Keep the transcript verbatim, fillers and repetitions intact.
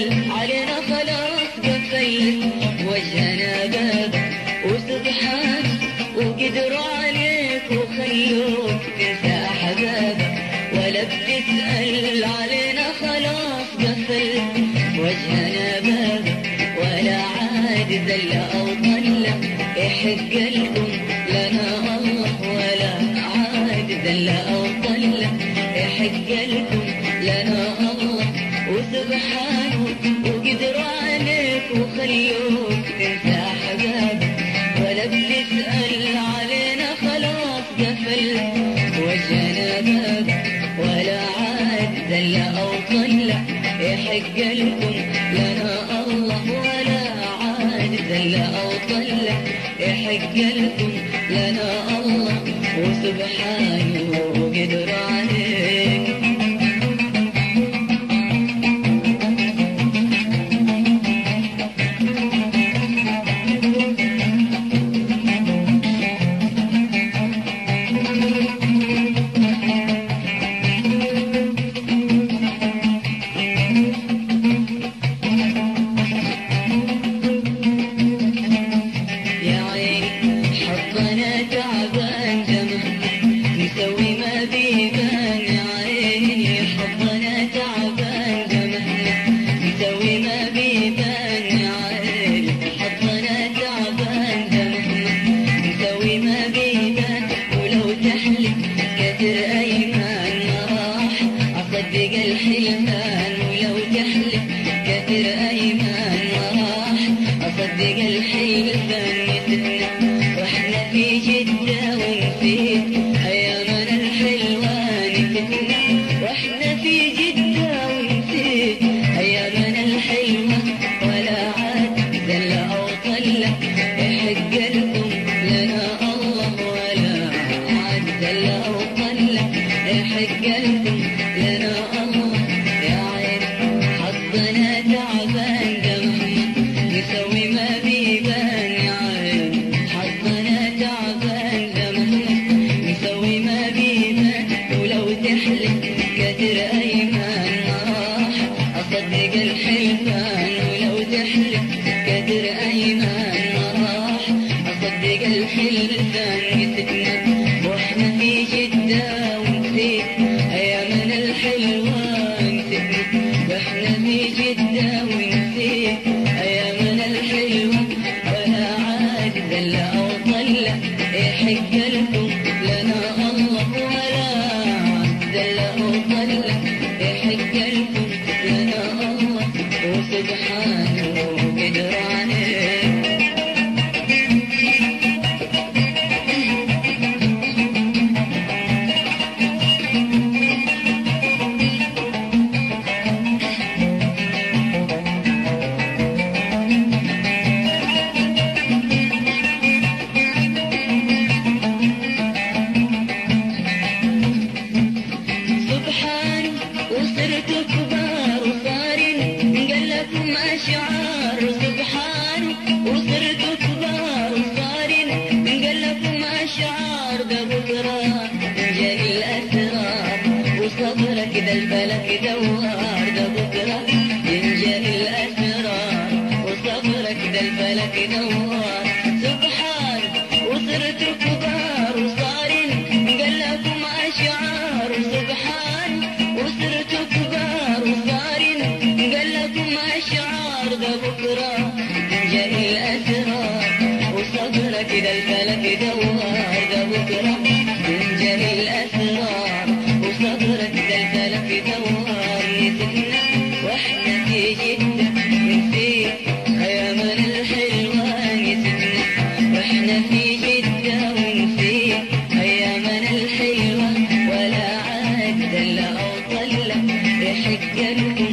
علينا خلاص قفل وجهنا باب وسبحان وقدروا عليك وخلوك تنسى أحبابك ولا بتسأل علينا خلاص قفل وجهنا باب ولا عاد ذل أو ضل يحق لكم لنا الله ولا عاد ذل أو ضل يحق لكم لنا الله وسبحانه وقدروا عليك وخلوك تنسى أحبابك ولا بتسأل علينا خلاص قفل وجهنا باب ولا عاد ذل أو ضل يحق لكم لنا الله ولا عاد ذل أو ضل يحق لكم لنا الله وسبحانه وقدر عليك. يحق لكم